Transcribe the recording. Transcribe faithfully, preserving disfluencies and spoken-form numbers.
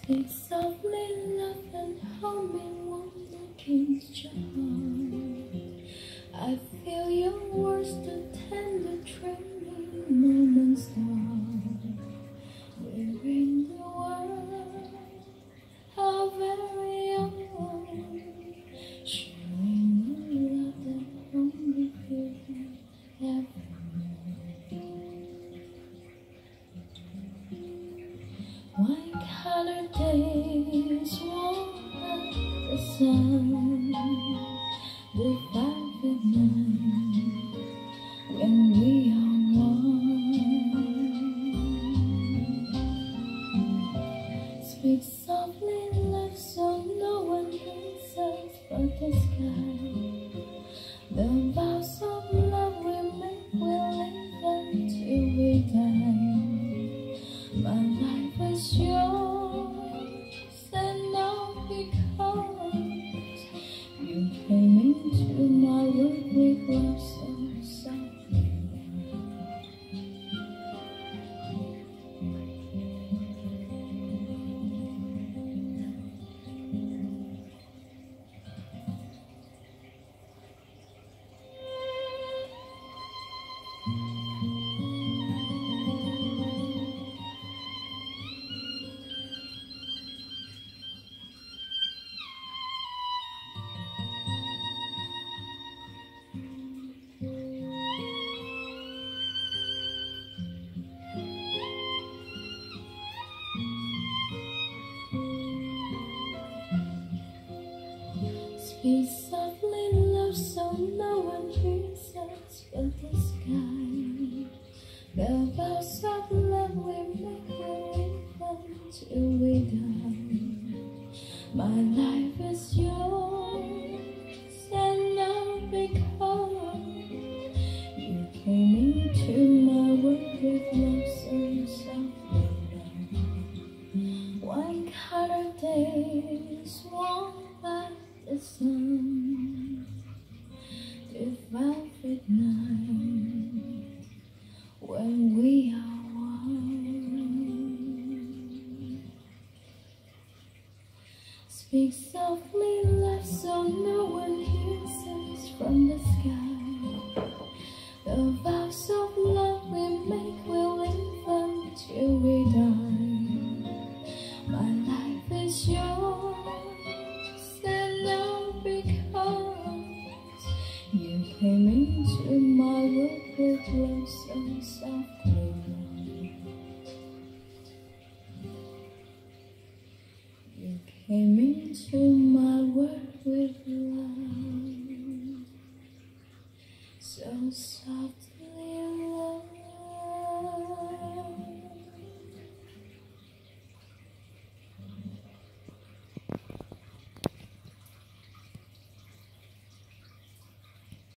Speak softly, love, and hold me warm against your heart. I feel your words, the tender trembling moments start. We're in the world, how very young, sharing the love that only you have. White color days warm as the sun, the velvet night when we are one. Speak softly, love, so no one hears us but the sky. The vows of love we make will live until we die. My life is yours, and all because you came into my world with love so softly. Speak softly, love, so no one hears us but the sky. The vows of love we make will live until we die. My life is yours, and all because you came into my world with love so softly. One color days warm by the sun, the velvet night when we are one. Speak softly, love, so no one hears us from the sky. The vows of love we make will live until we die. My life is yours, you came into my world with love so softly. You came into my world with love so softly.